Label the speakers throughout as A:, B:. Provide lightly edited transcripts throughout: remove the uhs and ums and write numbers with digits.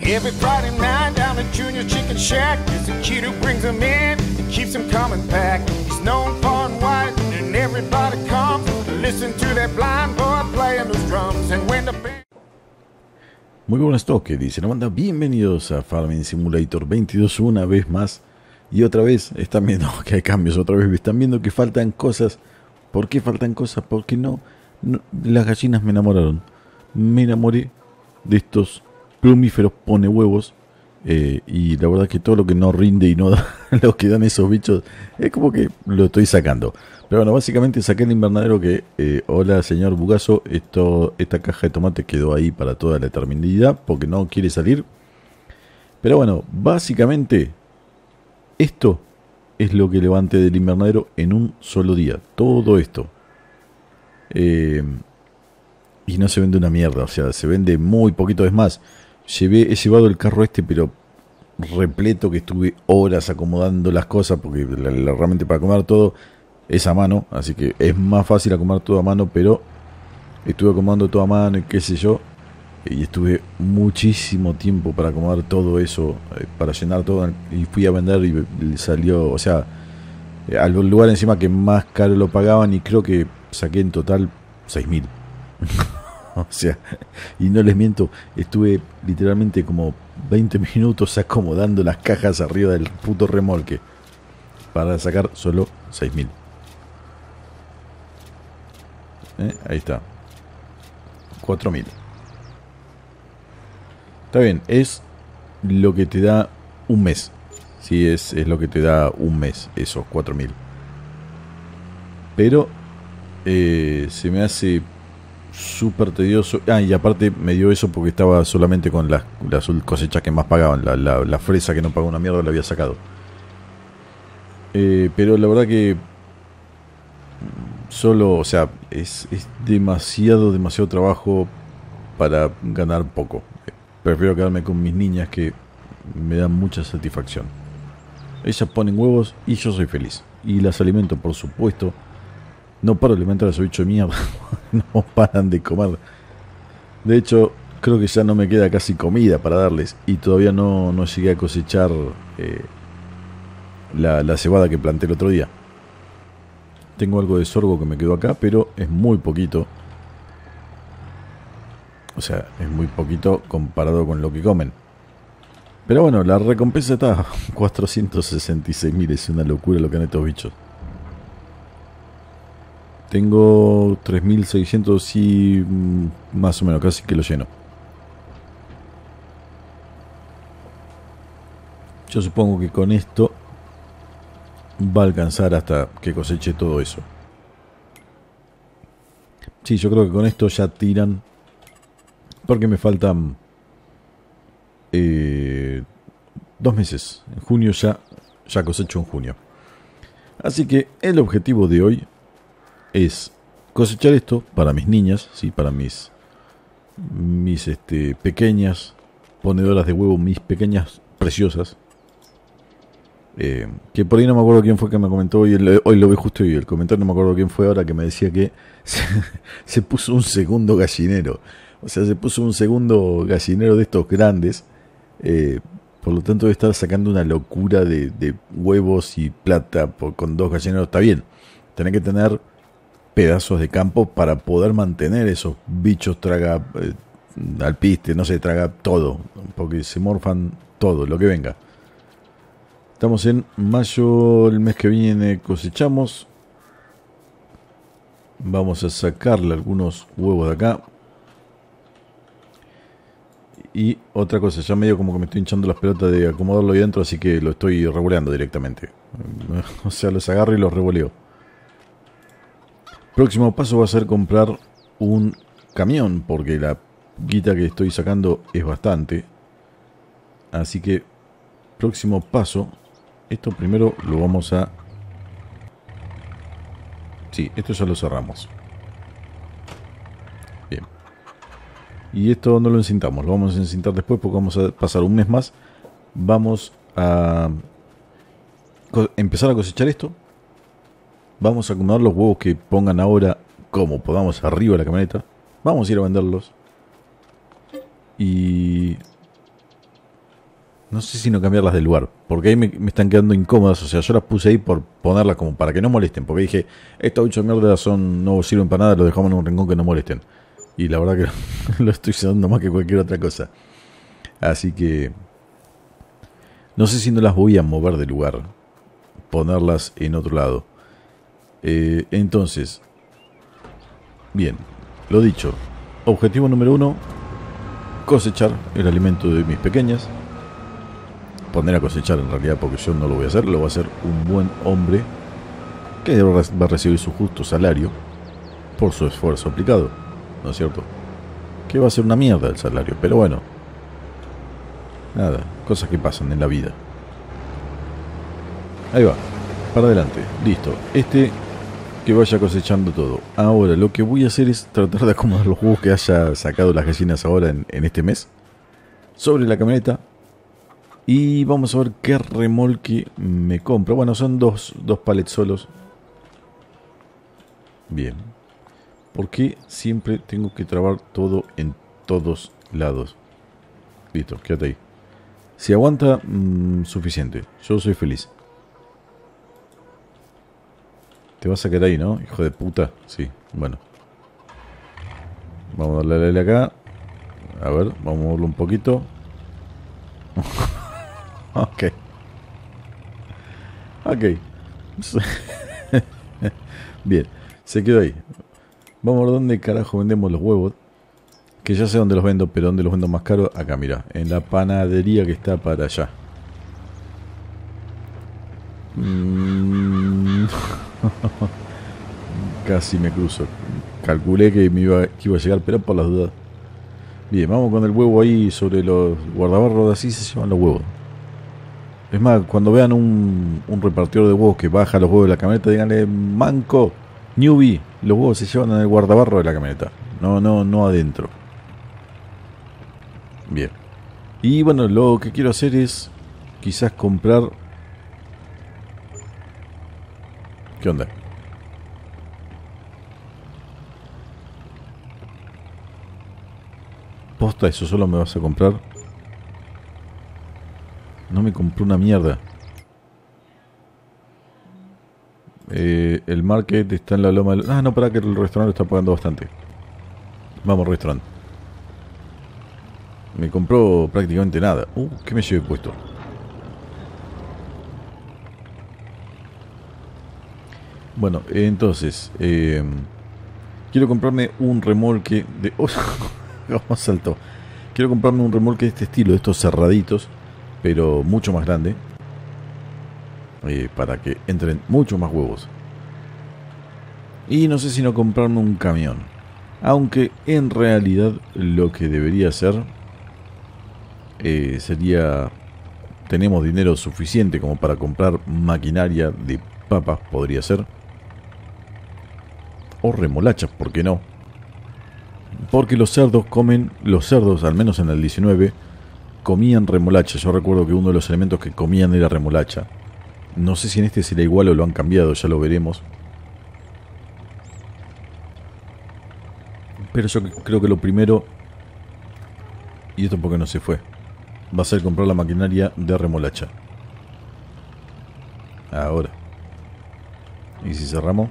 A: Every Friday night down at Junior Chicken Shack, there's a kid who brings them in and keeps them coming back. He's known far and wide, and everybody comes to listen to that blind boy playing those drums. And when the band...
B: Muy buenas toques, dice la banda. Bienvenidos a Farming Simulator 22 una vez más. Y otra vez están viendo que hay cambios, otra vez están viendo que faltan cosas. ¿Por qué faltan cosas? Porque no las gallinas me enamoraron. Me enamoré de estos plumíferos pone huevos. Y la verdad que todo lo que no rinde y no da lo que dan esos bichos, es como que lo estoy sacando. Pero bueno, básicamente saqué el invernadero que, hola señor Bugazo, esta caja de tomate quedó ahí para toda la eternidad porque no quiere salir. Pero bueno, básicamente esto es lo que levanté del invernadero en un solo día. Todo esto. Y no se vende una mierda, o sea, se vende muy poquito. Es más, he llevado el carro pero repleto, que estuve horas acomodando las cosas porque realmente para acomodar todo es a mano, así que es más fácil acomodar todo a mano, pero estuve acomodando todo a mano y qué sé yo, y estuve muchísimo tiempo para acomodar todo eso, para llenar todo, y fui a vender y salió, o sea, al lugar encima que más caro lo pagaban, y creo que saqué en total 6.000. O sea, y no les miento, estuve literalmente como 20 minutos acomodando las cajas arriba del puto remolque para sacar solo 6.000. Ahí está. 4.000. Está bien, es lo que te da un mes. Sí, es lo que te da un mes, esos 4.000. Pero se me hace súper tedioso. Y aparte me dio eso porque estaba solamente con las cosechas que más pagaban. La fresa que no pagó una mierda la había sacado. Pero la verdad que solo, o sea, es demasiado trabajo para ganar poco. Prefiero quedarme con mis niñas, que me dan mucha satisfacción. Ellas ponen huevos y yo soy feliz. Y las alimento, por supuesto. No paro de alimentar a esos bichos de mierda. No paran de comer. De hecho, creo que ya no me queda casi comida para darles. Y todavía no llegué a cosechar la cebada que planté el otro día. Tengo algo de sorgo que me quedó acá, pero es muy poquito. O sea, es muy poquito comparado con lo que comen. Pero bueno, la recompensa está 466.000. Es una locura lo que han estos bichos. Tengo 3.600 y más o menos, casi que lo lleno. Yo supongo que con esto va a alcanzar hasta que coseche todo eso. Sí, yo creo que con esto ya tiran, porque me faltan 2 meses. En junio ya cosecho en junio. Así que el objetivo de hoy es cosechar esto para mis niñas, sí, para mis pequeñas ponedoras de huevo, mis pequeñas preciosas. Que por ahí no me acuerdo quién fue que me comentó hoy lo vi justo hoy, el comentario, no me acuerdo quién fue ahora, que me decía que se puso un segundo gallinero. O sea, se puso un segundo gallinero de estos grandes. Por lo tanto debe estar sacando una locura de huevos y plata con 2 gallineros. Está bien, tenés que tener pedazos de campo para poder mantener esos bichos alpiste, no sé, traga todo, porque se morfan todo, lo que venga. Estamos en mayo, el mes que viene cosechamos. Vamos a sacarle algunos huevos de acá. Y otra cosa, ya medio como que me estoy hinchando las pelotas de acomodarlo ahí dentro, así que lo estoy revoleando directamente. O sea, los agarro y los revoleo. Próximo paso va a ser comprar un camión, porque la guita que estoy sacando es bastante. Así que próximo paso, esto primero lo vamos a... Sí, esto ya lo cerramos. Bien. Y esto no lo encintamos, lo vamos a encintar después porque vamos a pasar un mes más. Vamos a empezar a cosechar esto. Vamos a acomodar los huevos que pongan ahora como podamos arriba de la camioneta. Vamos a ir a venderlos. Y No sé si no cambiarlas de lugar, porque ahí me están quedando incómodas. O sea, yo las puse ahí por ponerlas como para que no molesten. Porque dije, estos bichos de mierda no sirven para nada, los dejamos en un rincón que no molesten. Y la verdad que lo estoy usando más que cualquier otra cosa. Así que no sé si no las voy a mover de lugar, ponerlas en otro lado. Entonces, bien, lo dicho. Objetivo número 1, cosechar el alimento de mis pequeñas. Poner a cosechar en realidad, porque yo no lo voy a hacer. Lo va a hacer un buen hombre que va a recibir su justo salario por su esfuerzo aplicado, ¿no es cierto? Que va a ser una mierda el salario, pero bueno, nada, cosas que pasan en la vida. Ahí va, para adelante, listo. Que vaya cosechando todo. Ahora lo que voy a hacer es tratar de acomodar los huevos que haya sacado las gallinas ahora en este mes sobre la camioneta. Y vamos a ver qué remolque me compro. Bueno, son dos palets solos. Bien. ¿Por qué siempre tengo que trabar todo en todos lados? Listo, quédate ahí. Si aguanta, suficiente. Yo soy feliz. Te vas a quedar ahí, ¿no? Hijo de puta. Sí, bueno. Vamos a darle acá. A ver, vamos a moverlo un poquito. Ok. Ok. Bien, se quedó ahí. Vamos a ver dónde carajo vendemos los huevos. Que ya sé dónde los vendo, pero dónde los vendo más caro. Acá, mira, en la panadería que está para allá. Casi me cruzo. Calculé que iba a llegar, pero por las dudas. Bien, vamos con el huevo ahí sobre los guardabarros. Así se llevan los huevos. Es más, cuando vean un repartidor de huevos que baja los huevos de la camioneta, díganle, manco, newbie, los huevos se llevan en el guardabarro de la camioneta. No adentro. Bien. Y bueno, lo que quiero hacer es quizás comprar... ¿Qué onda? Posta, eso solo me vas a comprar. No me compré una mierda. El market está en la loma del... Ah, no, para que el restaurante está pagando bastante. Vamos, restaurante. Me compró prácticamente nada. ¿Qué me llevé puesto? Bueno, entonces quiero comprarme un remolque de... ¿Cómo saltó? Quiero comprarme un remolque de este estilo, de estos cerraditos, pero mucho más grande, para que entren mucho más huevos. Y no sé si no comprarme un camión, aunque en realidad lo que debería hacer sería... Tenemos dinero suficiente como para comprar maquinaria de papas, podría ser. O remolachas, ¿por qué no? Porque los cerdos, al menos en el 19, comían remolacha. Yo recuerdo que uno de los elementos que comían era remolacha. No sé si en este será igual o lo han cambiado, ya lo veremos. Pero yo creo que lo primero, y esto porque no se fue, va a ser comprar la maquinaria de remolacha. Ahora. ¿Y si cerramos?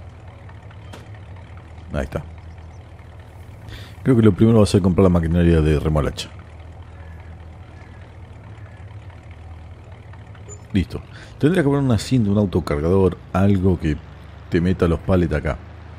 B: Ahí está. Creo que lo primero va a ser comprar la maquinaria de remolacha. Listo. Tendría que poner una cinta, un autocargador, algo que te meta los palets acá.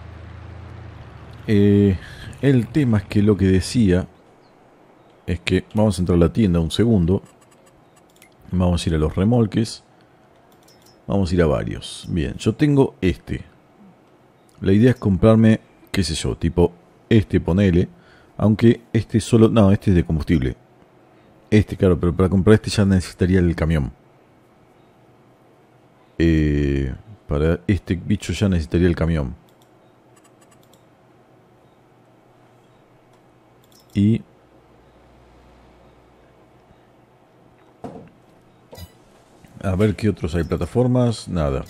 B: El tema es que lo que decía es que vamos a entrar a la tienda un segundo. Vamos a ir a los remolques. Vamos a ir a varios. Bien, yo tengo este. La idea es comprarme, qué sé yo, tipo este, ponele. Aunque este solo... No, este es de combustible. Este, claro, pero para comprar este ya necesitaría el camión. Para este bicho ya necesitaría el camión. Y... a ver qué otros hay. Plataformas, nada.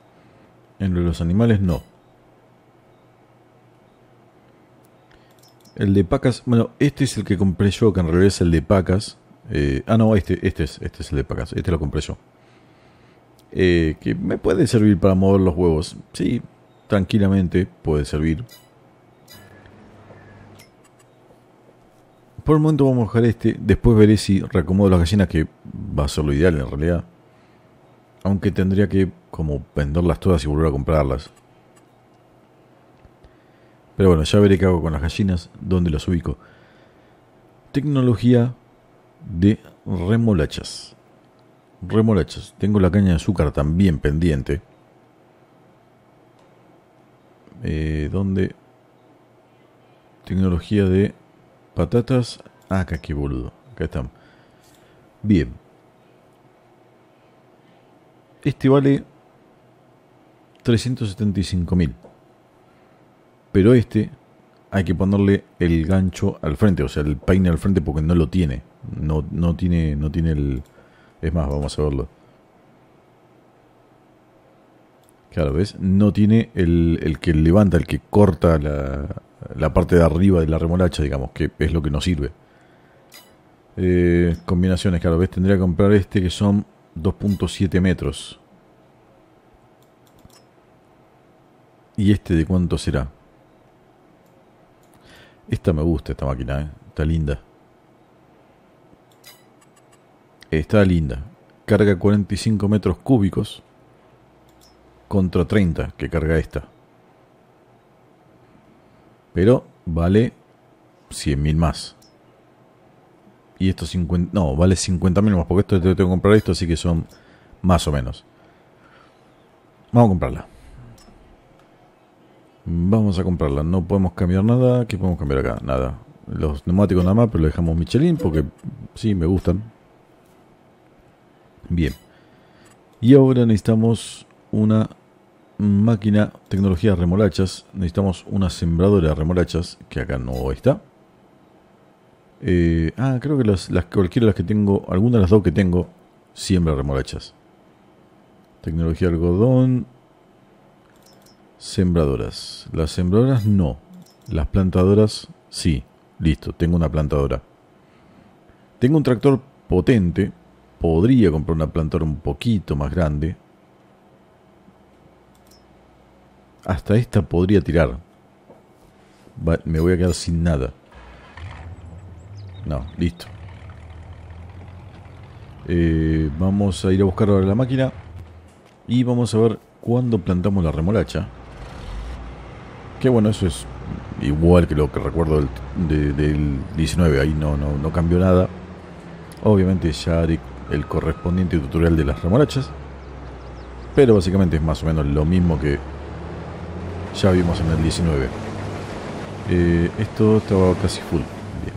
B: En los animales no. El de Pacas, bueno, este es el que compré yo, que en realidad es el de Pacas. No, este es el de Pacas, este lo compré yo. Que me puede servir para mover los huevos. Sí, tranquilamente puede servir. Por el momento vamos a dejar este. Después veré si reacomodo las gallinas, que va a ser lo ideal en realidad. Aunque tendría que como venderlas todas y volver a comprarlas. Pero bueno, ya veré qué hago con las gallinas, dónde las ubico. Tecnología de remolachas. Remolachas. Tengo la caña de azúcar también pendiente. ¿Dónde? Tecnología de patatas. Ah, acá, qué boludo. Acá están. Bien. Este vale 375.000. Pero este hay que ponerle el gancho al frente, o sea, el peine al frente, porque no lo tiene. No tiene el... Es más, vamos a verlo. Claro, ¿ves? No tiene el que levanta, el que corta la parte de arriba de la remolacha, digamos, que es lo que nos sirve. Combinaciones, claro, ¿ves? Tendría que comprar este, que son 2.7 metros. ¿Y este de cuánto será? Esta me gusta, esta máquina, está linda. Está linda. Carga 45 metros cúbicos contra 30 que carga esta. Pero vale 100.000 más. Y esto 50... No, vale 50.000 más, porque esto tengo que comprar esto, así que son más o menos. Vamos a comprarla. Vamos a comprarla. No podemos cambiar nada. ¿Qué podemos cambiar acá? Nada. Los neumáticos nada más, pero lo dejamos Michelin porque sí, me gustan. Bien. Y ahora necesitamos una máquina, tecnología de remolachas. Necesitamos una sembradora de remolachas, que acá no está. Creo que cualquiera de las que tengo, alguna de las dos que tengo, siembra remolachas. Tecnología de algodón. Sembradoras. Las sembradoras no. Las plantadoras sí. Listo, tengo una plantadora. Tengo un tractor potente. Podría comprar una plantadora un poquito más grande. Hasta esta podría tirar. Me voy a quedar sin nada. No, listo. Vamos a ir a buscar ahora la máquina. Y vamos a ver cuándo plantamos la remolacha. Que bueno, eso es igual que lo que recuerdo del 19. Ahí no cambió nada. Obviamente ya haré el correspondiente tutorial de las remolachas. Pero básicamente es más o menos lo mismo que ya vimos en el 19. Esto estaba casi full. Bien.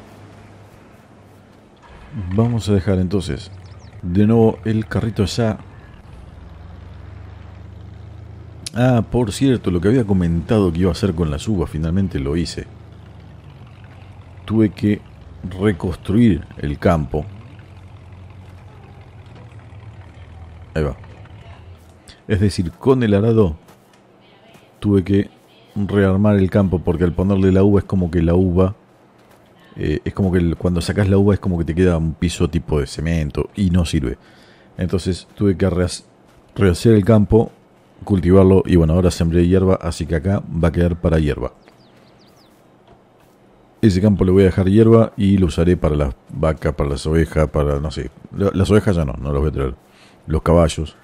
B: Vamos a dejar entonces de nuevo el carrito ya. Por cierto, lo que había comentado que iba a hacer con las uvas, finalmente lo hice. Tuve que reconstruir el campo. Ahí va. Es decir, con el arado tuve que rearmar el campo, porque al ponerle la uva es como que la uva... es como que cuando sacas la uva es como que te queda un piso tipo de cemento y no sirve. Entonces tuve que rehacer el campo, cultivarlo, y bueno, ahora sembré hierba, así que acá va a quedar para hierba. Ese campo le voy a dejar hierba y lo usaré para las vacas, para las ovejas, para no sé. Las ovejas ya no las voy a traer. Los caballos.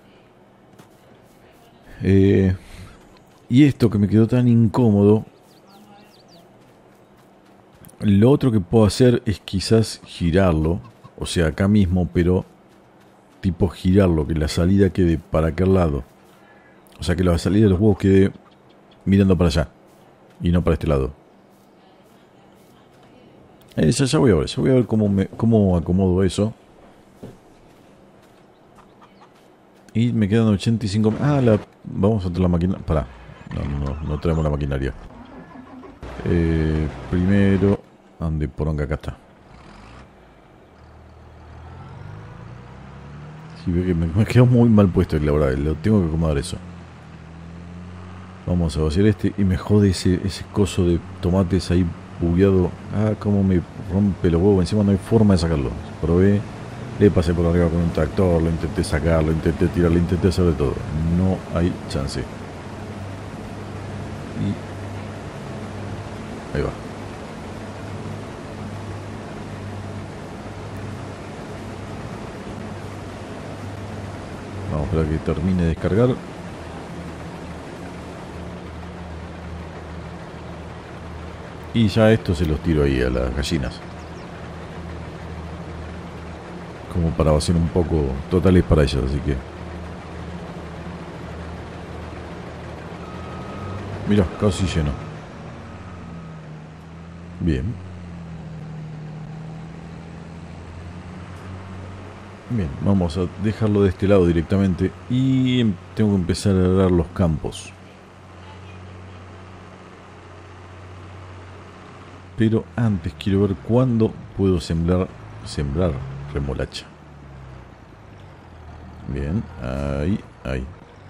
B: Y esto que me quedó tan incómodo, lo otro que puedo hacer es quizás girarlo, o sea, acá mismo, pero tipo girarlo, que la salida quede para aquel lado. O sea, que la salida de los huevos quede mirando para allá y no para este lado. Ya voy a ver cómo acomodo eso. Y me quedan 85. Vamos a traer la máquina. Pará. No traemos la maquinaria. Primero. ¿Dónde poronga? Acá está. Sí, ve que me quedó muy mal puesto, la verdad. Lo tengo que acomodar eso. Vamos a vaciar este. Y me jode ese coso de tomates ahí bugueado. Ah, cómo me rompe los huevos. Encima no hay forma de sacarlo. Probé, le pasé por arriba con un tractor, lo intenté sacar, lo intenté tirar, lo intenté hacer de todo. No hay chance. Y ahí va. Vamos a esperar que termine de descargar. Y ya esto se los tiro ahí a las gallinas. Como para vaciar un poco. Totales para ellas, así que... Mirá, casi lleno. Bien. Bien, vamos a dejarlo de este lado directamente. Y tengo que empezar a arar los campos. Pero antes quiero ver cuándo puedo sembrar remolacha. Bien, ahí. Ahí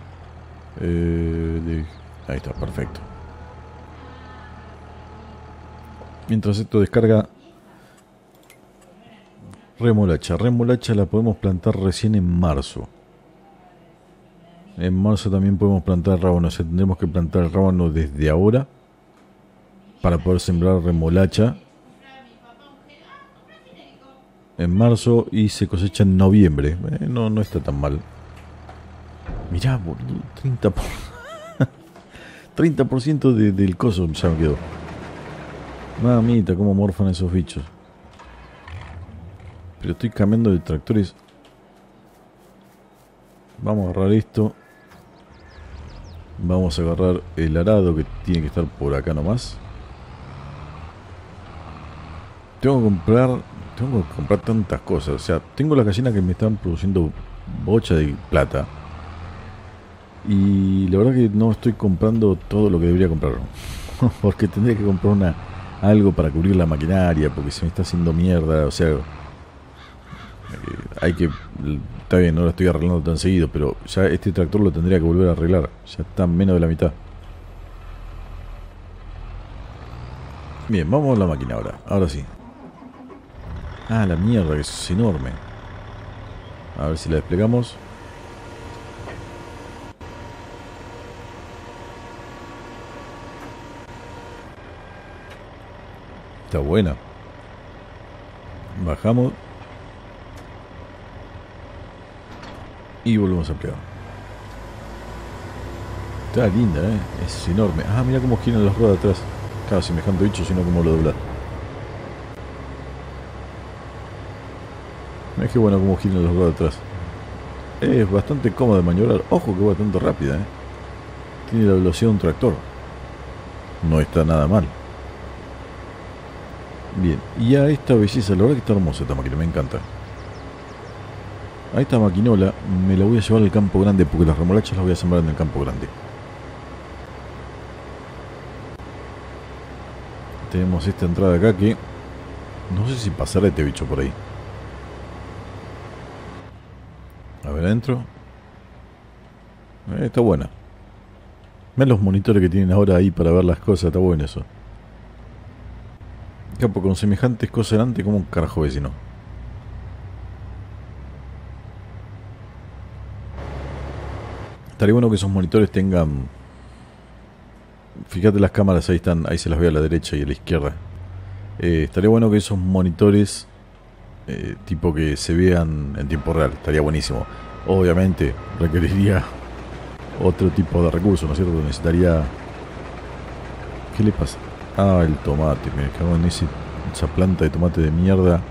B: está, perfecto. Mientras esto descarga, remolacha. Remolacha la podemos plantar recién en marzo. En marzo también podemos plantar rábano. O sea, tendremos que plantar el rábano desde ahora para poder sembrar remolacha en marzo y se cosecha en noviembre. No está tan mal. Mirá, 30% del coso ya me quedó. Mamita, cómo morfan esos bichos. Pero estoy cambiando de tractores. Vamos a agarrar esto. Vamos a agarrar el arado que tiene que estar por acá nomás. Tengo que comprar tantas cosas. O sea, tengo las gallinas que me están produciendo bocha de plata. Y la verdad que no estoy comprando todo lo que debería comprar. Porque tendría que comprar algo para cubrir la maquinaria. Porque se me está haciendo mierda. O sea, hay que... Está bien, no lo estoy arreglando tan seguido. Pero ya este tractor lo tendría que volver a arreglar. Ya está menos de la mitad. Bien, vamos a la máquina ahora. Ahora sí. Ah, la mierda, que es enorme. A ver si la desplegamos. Está buena. Bajamos. Y volvemos a plegar. Está linda, es enorme. Ah, mira cómo giran las ruedas atrás. Claro, semejante bicho, sino como lo dobla. Es que bueno como giran las ruedas atrás. Es bastante cómodo de maniobrar. Ojo que va bastante rápida, Tiene la velocidad de un tractor. No está nada mal. Bien, y a esta belleza, la verdad que está hermosa esta máquina, me encanta. A esta maquinola me la voy a llevar al campo grande, porque las remolachas las voy a sembrar en el campo grande. Tenemos esta entrada acá que... No sé si pasará este bicho por ahí. A ver adentro. Está buena. Ven los monitores que tienen ahora ahí para ver las cosas, está bueno eso. Capo, con semejantes cosas delante, ¿cómo un carajo ve si no? Estaría bueno que esos monitores tengan... Fíjate las cámaras, ahí están, ahí se las ve a la derecha y a la izquierda. Estaría bueno que esos monitores... tipo que se vean en tiempo real, estaría buenísimo. Obviamente requeriría otro tipo de recursos, ¿no es cierto? Necesitaría... ¿Qué le pasa? Ah, el tomate, me cago en esa planta de tomate de mierda.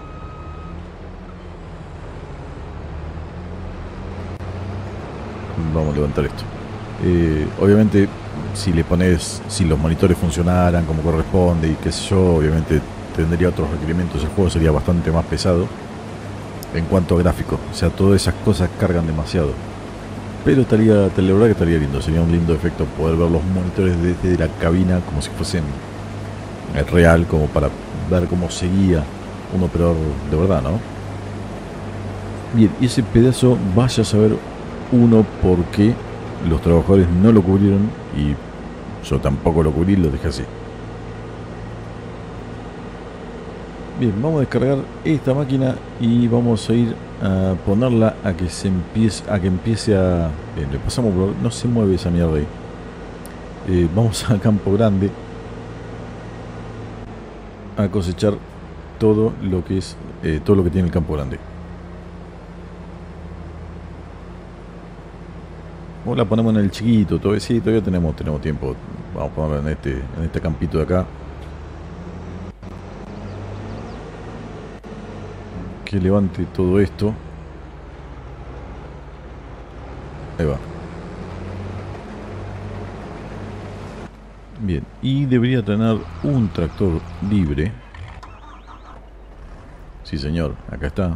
B: Vamos a levantar esto. Obviamente si le pones, si los monitores funcionaran como corresponde y qué sé yo, obviamente tendría otros requerimientos. El juego sería bastante más pesado en cuanto a gráficos. O sea, todas esas cosas cargan demasiado. Pero estaría, la verdad que estaría lindo. Sería un lindo efecto poder ver los monitores desde la cabina como si fuesen real, como para ver cómo seguía un operador de verdad, ¿no? Bien, y ese pedazo vaya a saber uno por qué los trabajadores no lo cubrieron y yo tampoco lo cubrí, lo dejé así. Bien, vamos a descargar esta máquina y vamos a ir a ponerla a que se empiece a... Bien, le pasamos por... No se mueve esa mierda ahí. Vamos a Campo Grande a cosechar todo lo que es todo lo que tiene el Campo Grande. O la ponemos en el chiquito, todo, sí, todavía tenemos tiempo. Vamos a ponerlo en este campito de acá. Que levante todo esto. Ahí va. Bien, y debería tener un tractor libre. Sí, señor, acá está.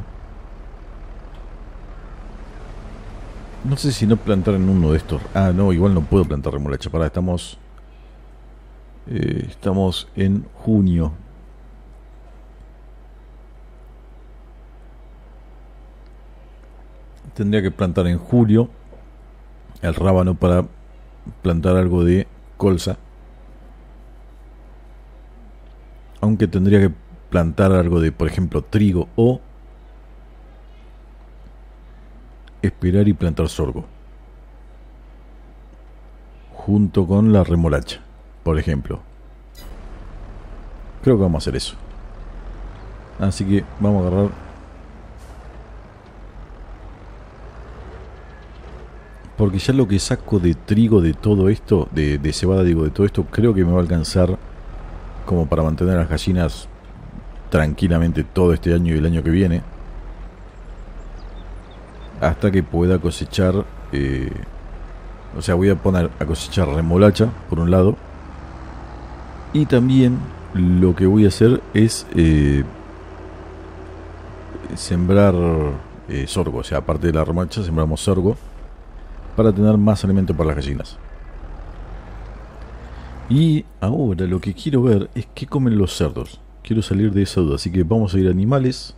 B: No sé si no plantar en uno de estos. Ah, no, igual no puedo plantar remolacha. Pará, estamos en junio. Tendría que plantar en julio el rábano para plantar algo de colza. Aunque tendría que plantar algo de, por ejemplo, trigo o esperar y plantar sorgo junto con la remolacha, por ejemplo. Creo que vamos a hacer eso. Así que vamos a agarrar, porque ya lo que saco de trigo de todo esto, de cebada digo, de todo esto, creo que me va a alcanzar como para mantener a las gallinas tranquilamente todo este año y el año que viene, hasta que pueda cosechar. O sea, voy a poner a cosechar remolacha por un lado, y también lo que voy a hacer es sembrar sorgo. O sea, aparte de la remolacha, sembramos sorgo para tener más alimento para las gallinas. Y ahora lo que quiero ver es qué comen los cerdos. Quiero salir de esa duda, así que vamos a ir a animales.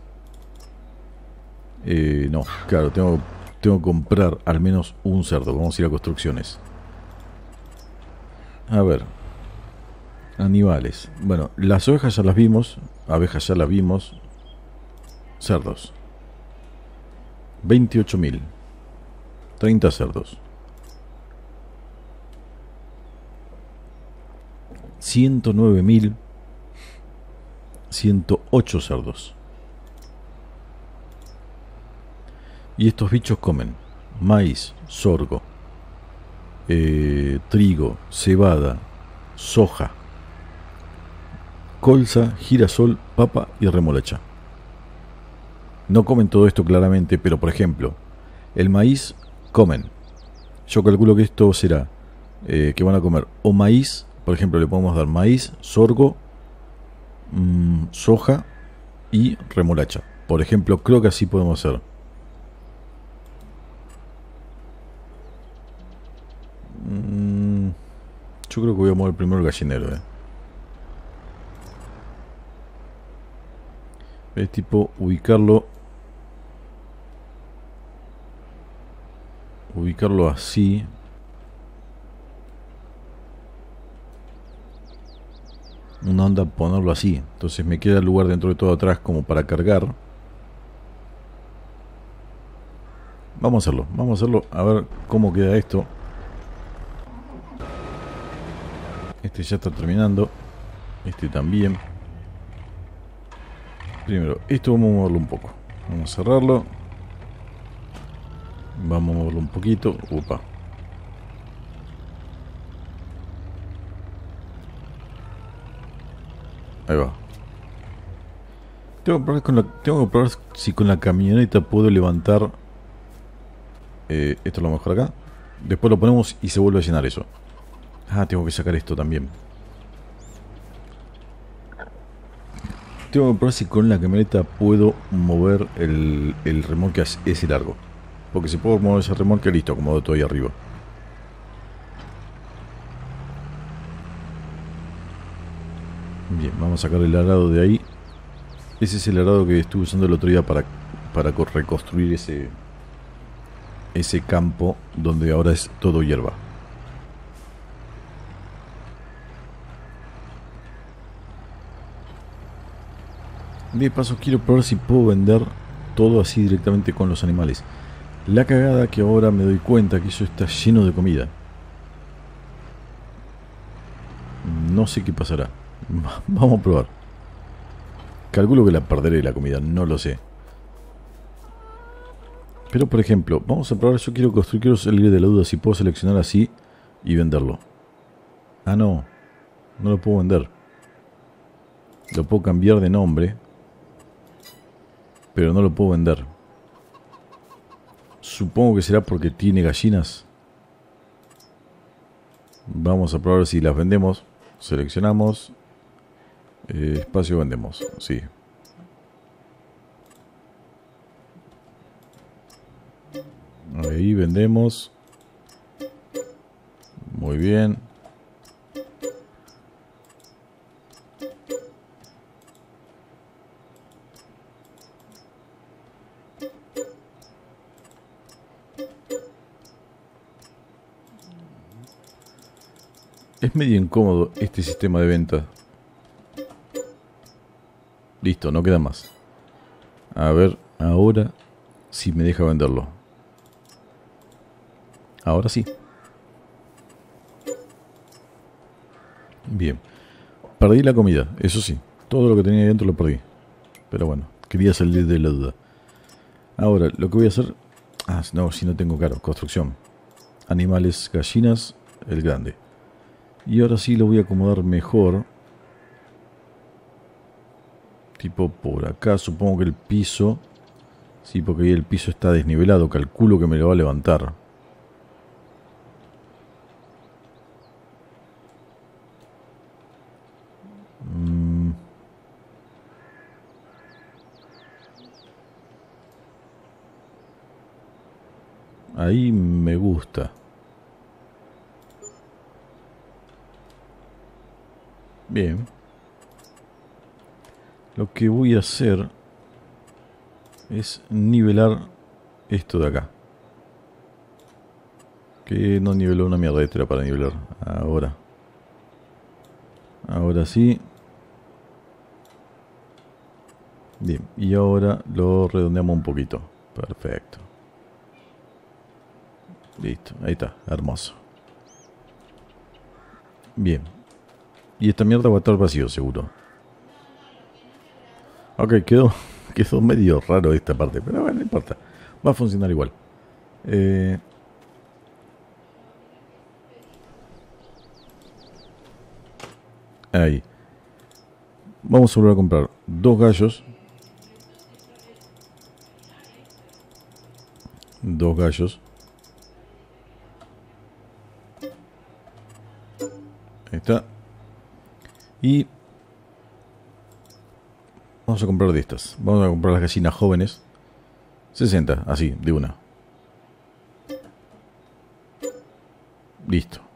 B: No, claro, tengo que comprar al menos un cerdo. Vamos a ir a construcciones. A ver, animales. Bueno, las ovejas ya las vimos, abejas ya las vimos. Cerdos 28.000, 30 cerdos, 109.000, 108 cerdos. Y estos bichos comen maíz, sorgo, trigo, cebada, soja, colza, girasol, papa y remolacha. No comen todo esto claramente, pero por ejemplo, el maíz comen. Yo calculo que esto será que van a comer o maíz, por ejemplo, le podemos dar maíz, sorgo, soja y remolacha. Por ejemplo, creo que así podemos hacer. Yo creo que voy a mover primero el gallinero. Es tipo ubicarlo así. Una onda ponerlo así. Entonces me queda el lugar dentro de todo atrás como para cargar. Vamos a hacerlo a ver cómo queda esto. Este ya está terminando. Este también. Primero, esto vamos a moverlo un poco. Vamos a cerrarlo. Vamos a moverlo un poquito. Upa. Ahí va. Tengo que probar si con la camioneta puedo levantar. Esto lo mejor acá. Después lo ponemos y se vuelve a llenar eso. Ah, tengo que sacar esto también. Tengo que probar si con la camioneta puedo mover el remolque ese largo. Porque si puedo mover ese remolque, listo, acomodo todo ahí arriba. Bien, vamos a sacar el arado de ahí. Ese es el arado que estuve usando el otro día para reconstruir ese campo donde ahora es todo hierba. De paso quiero probar si puedo vender todo así directamente con los animales. La cagada que ahora me doy cuenta que eso está lleno de comida. No sé qué pasará. Vamos a probar. Calculo que la perderé la comida, no lo sé. Pero por ejemplo, vamos a probar. Yo quiero construir, quiero salir de la duda si puedo seleccionar así y venderlo. Ah, no. No lo puedo vender. Lo puedo cambiar de nombre, pero no lo puedo vender. Supongo que será porque tiene gallinas. Vamos a probar si las vendemos. Seleccionamos. Espacio vendemos. Sí. Ahí vendemos. Muy bien. Es medio incómodo este sistema de venta. Listo, no queda más. A ver, ahora si me deja venderlo. Ahora sí. Bien. Perdí la comida, eso sí. Todo lo que tenía ahí dentro lo perdí. Pero bueno, quería salir de la duda. Ahora, lo que voy a hacer... Ah, no, si no tengo claro. Construcción. Animales, gallinas, el grande. Y ahora sí lo voy a acomodar mejor. Tipo por acá, supongo que el piso... Sí, porque ahí el piso está desnivelado. Calculo que me lo va a levantar. Ahí me gusta. Bien. Lo que voy a hacer es nivelar esto de acá. Que no niveló una mierda, esto era para nivelar. Ahora. Ahora sí. Bien, y ahora lo redondeamos un poquito. Perfecto. Listo, ahí está, hermoso. Bien. Y esta mierda va a estar vacío, seguro. Ok, quedó medio raro esta parte, pero bueno, no importa. Va a funcionar igual. Ahí. Vamos a volver a comprar 2 gallos. 2 gallos. Ahí está. Y vamos a comprar de estas. Vamos a comprar las gallinas jóvenes. 60, así, de una. Listo.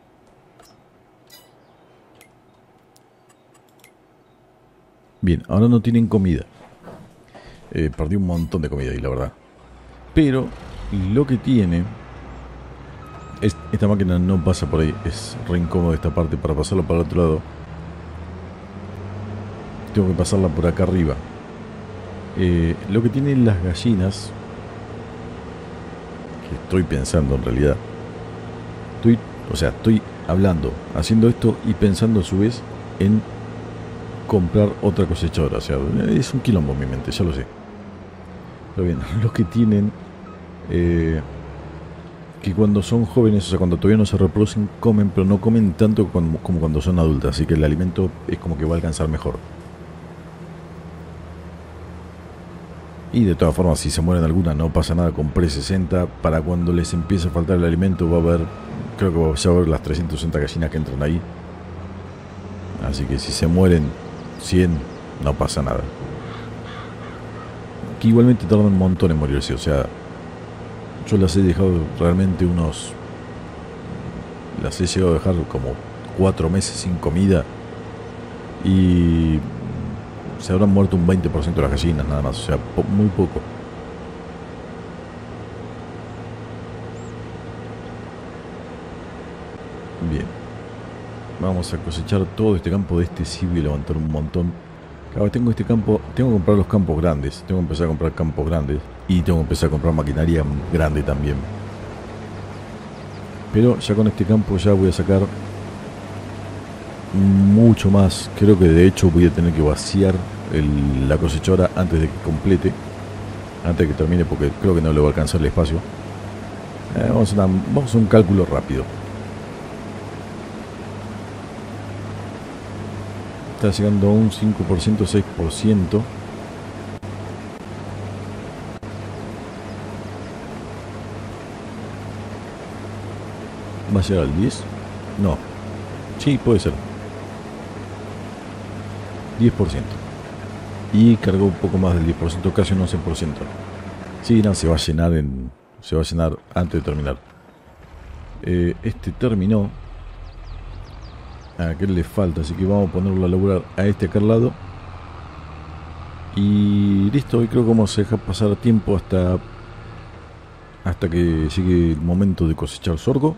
B: Bien, ahora no tienen comida. Perdí un montón de comida ahí, la verdad. Pero lo que tiene... Esta máquina no pasa por ahí. Es re incómodo esta parte. Para pasarla para el otro lado tengo que pasarla por acá arriba. Lo que tienen las gallinas, que estoy pensando en realidad, estoy hablando, haciendo esto y pensando a su vez en comprar otra cosechadora. O sea, es un quilombo en mi mente, ya lo sé. Pero bien, lo que tienen... que cuando son jóvenes, o sea, cuando todavía no se reproducen, comen, pero no comen tanto como cuando son adultas, así que el alimento es como que va a alcanzar mejor. Y de todas formas, si se mueren algunas, no pasa nada, compré 60, para cuando les empiece a faltar el alimento va a haber, creo que ya va a haber las 360 gallinas que entran ahí. Así que si se mueren 100, no pasa nada. Que igualmente tardan un montón en morirse, o sea... Yo las he dejado realmente las he llegado a dejar como 4 meses sin comida. Y se habrán muerto un 20% de las gallinas nada más. O sea, muy poco. Bien. Vamos a cosechar todo este campo. De este sí voy a levantar un montón. Claro, tengo este campo, tengo que comprar los campos grandes, tengo que empezar a comprar campos grandes y tengo que empezar a comprar maquinaria grande también. Pero ya con este campo ya voy a sacar mucho más. Creo que de hecho voy a tener que vaciar la cosechadora antes de que complete, antes de que termine, porque creo que no le va a alcanzar el espacio. Vamos a hacer un cálculo rápido. Está llegando a un 5%, 6%. ¿Va a llegar al 10? No. Sí, puede ser. 10%. Y cargó un poco más del 10%, casi un 11%. Sí, no, se va a llenar antes de terminar. Este terminó. A aquel le falta, así que vamos a ponerlo a laburar a este acá al lado. Y listo, y creo que vamos a dejar pasar tiempo hasta que llegue el momento de cosechar sorgo.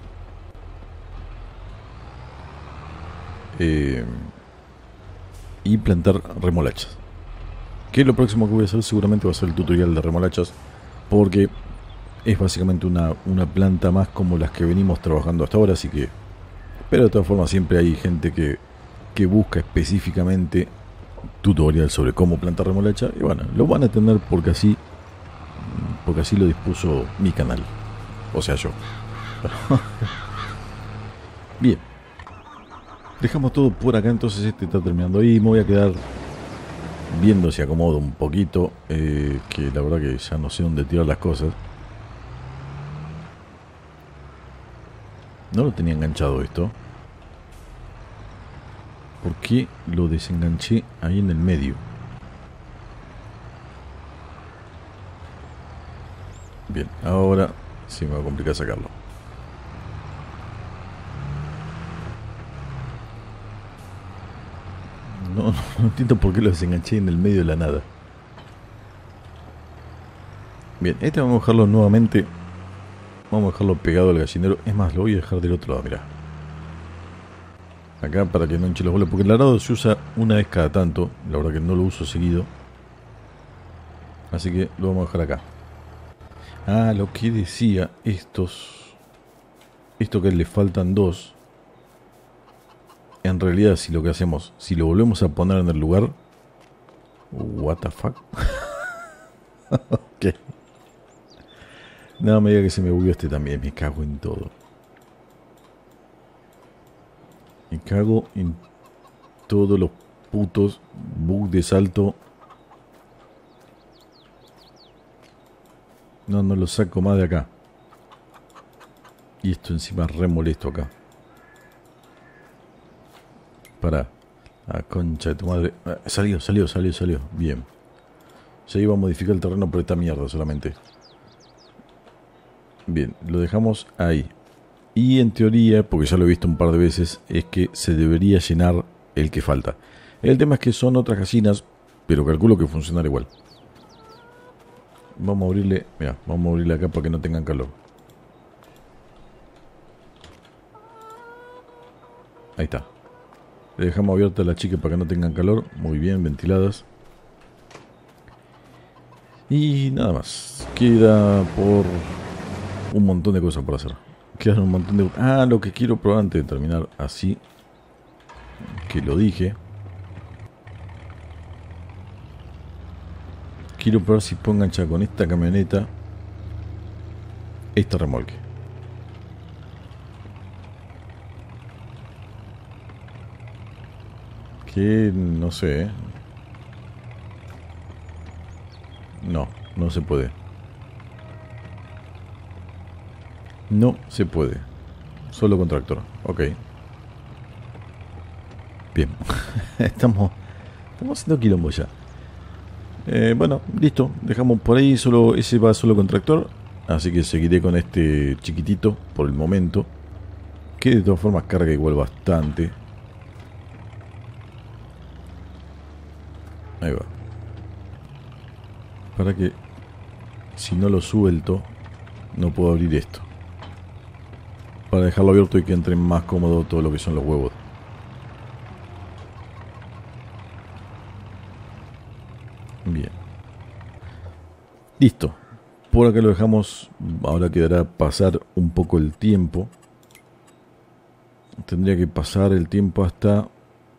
B: Y plantar remolachas. Que lo próximo que voy a hacer seguramente va a ser el tutorial de remolachas, porque es básicamente una planta más como las que venimos trabajando hasta ahora, así que... Pero de todas formas siempre hay gente que busca específicamente tutorial sobre cómo plantar remolacha. Y bueno, lo van a tener porque así lo dispuso mi canal. O sea, yo. Bien. Dejamos todo por acá, entonces este está terminando ahí. Me voy a quedar viendo si acomodo un poquito. Que la verdad que ya no sé dónde tirar las cosas. No lo tenía enganchado esto. ¿Por qué lo desenganché ahí en el medio? Bien, ahora sí me va a complicar sacarlo. No entiendo por qué lo desenganché en el medio de la nada. Bien, este vamos a dejarlo nuevamente. Vamos a dejarlo pegado al gallinero. Es más, lo voy a dejar del otro lado, mirá. Acá para que no hinche los bolas, porque el arado se usa una vez cada tanto. La verdad que no lo uso seguido. Así que lo vamos a dejar acá. Ah, lo que decía, esto que le faltan dos. En realidad, si lo que hacemos, si lo volvemos a poner en el lugar. What the fuck. Ok. No me diga que se me bugueó este también, me cago en todo. Me cago en todos los putos bugs de salto. No lo saco más de acá. Y esto encima es re molesto acá. Pará. Ah, concha de tu madre. Ah, salió. Bien. Ya iba a modificar el terreno por esta mierda solamente. Bien, lo dejamos ahí. Y en teoría, porque ya lo he visto un par de veces, es que se debería llenar el que falta. El tema es que son otras gallinas, pero calculo que funcionará igual. Vamos a abrirle, mira, vamos a abrirle acá para que no tengan calor. Ahí está. Le dejamos abierta a la chica para que no tengan calor. Muy bien, ventiladas. Y nada más. Queda por un montón de cosas por hacer. Quedan un montón de... Ah, lo que quiero probar antes de terminar así, que lo dije. Quiero probar si puedo enganchar con esta camioneta este remolque. Que no sé, ¿eh? No se puede. No se puede. Solo con tractor. Ok. Bien. Estamos haciendo quilombo ya. Bueno, listo. Dejamos por ahí. Ese va solo con tractor. Así que seguiré con este chiquitito por el momento. Que de todas formas carga igual bastante. Ahí va. Para que si no lo suelto no puedo abrir esto. Para dejarlo abierto y que entre más cómodo todo lo que son los huevos. Listo. Por acá lo dejamos. Ahora quedará pasar un poco el tiempo. Tendría que pasar el tiempo hasta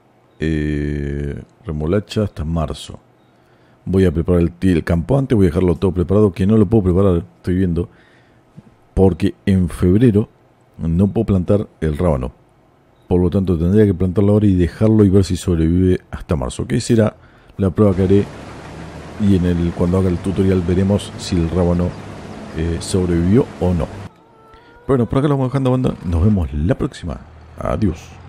B: remolacha hasta marzo. Voy a preparar el campo antes. Voy a dejarlo todo preparado. Que no lo puedo preparar, estoy viendo, porque en febrero no puedo plantar el rábano. Por lo tanto tendría que plantarlo ahora y dejarlo y ver si sobrevive hasta marzo, que será la prueba que haré. Y cuando haga el tutorial veremos si el rábano sobrevivió o no. Bueno, por acá lo vamos dejando, banda. Nos vemos la próxima. Adiós.